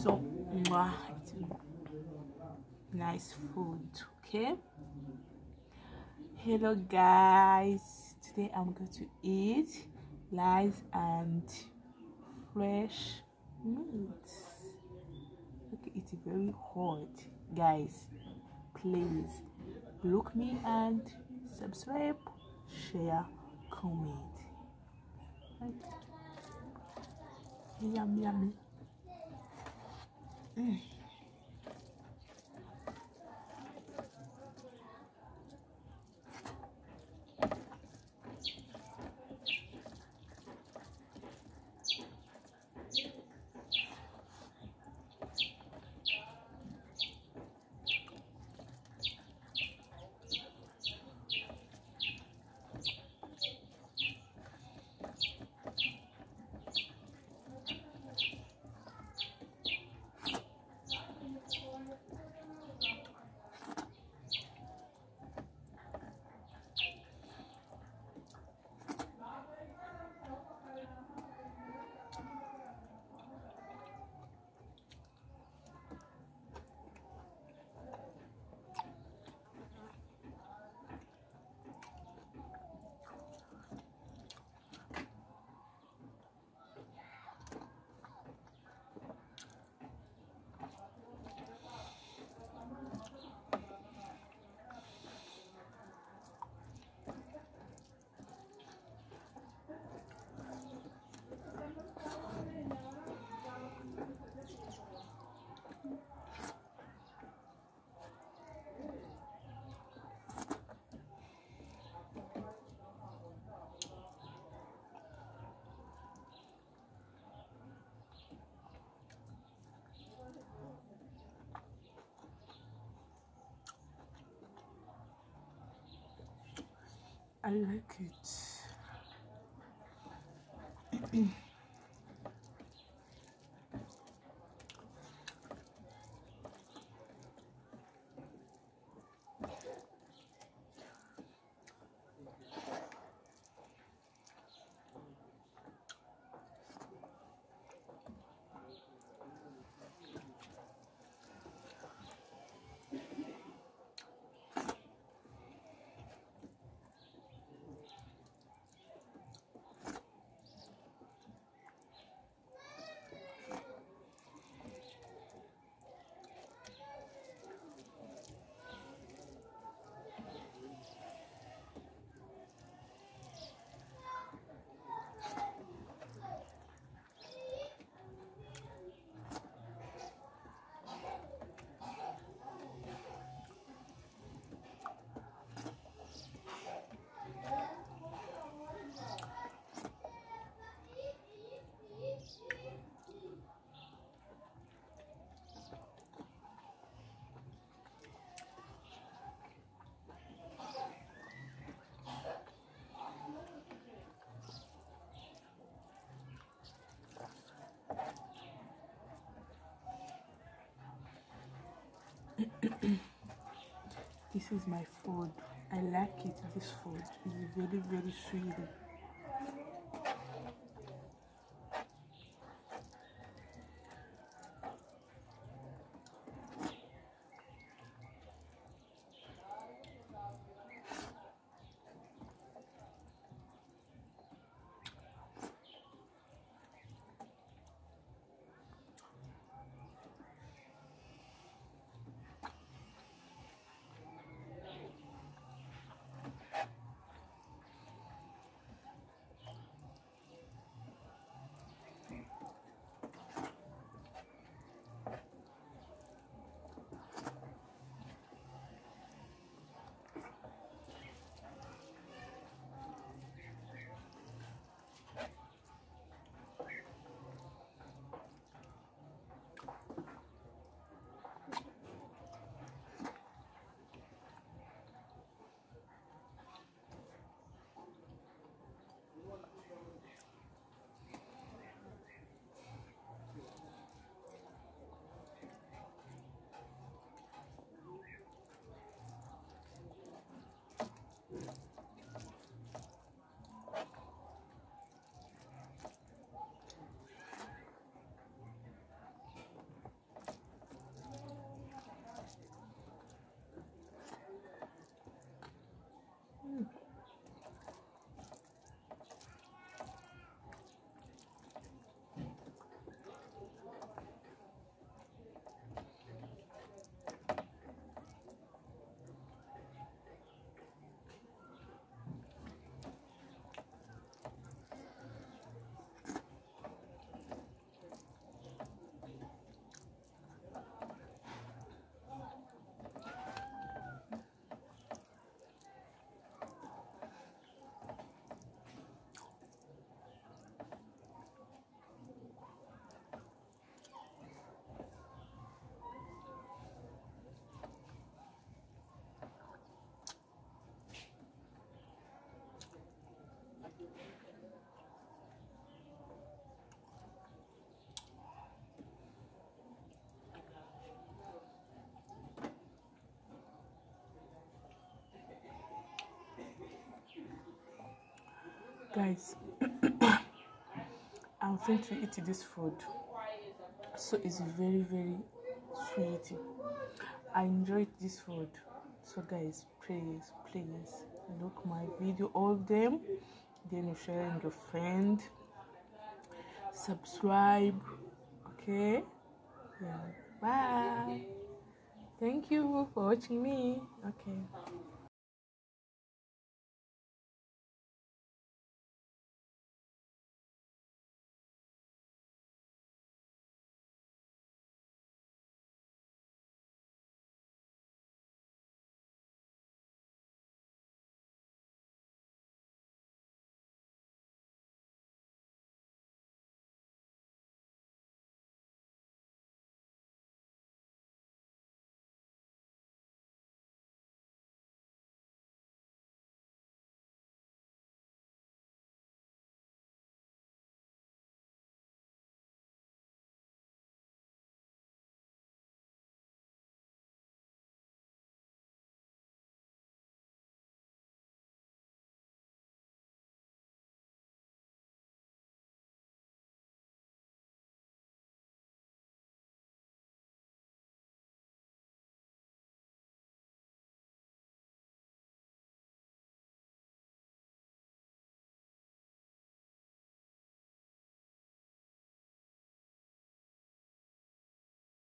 so it's nice food. Okay, hello guys, today I'm going to eat rice and fresh meat. Okay, it's very hot guys. Please look me and subscribe, share, comment. Yum yummy. I like it. This is my food. I like it. This food is very, very sweet. Guys, I'm going to eat this food. So it's very, very sweet. I enjoyed this food. So guys, please look my video, all of them, then you share with your friend, subscribe. Okay, yeah, bye. Thank you for watching me. Okay.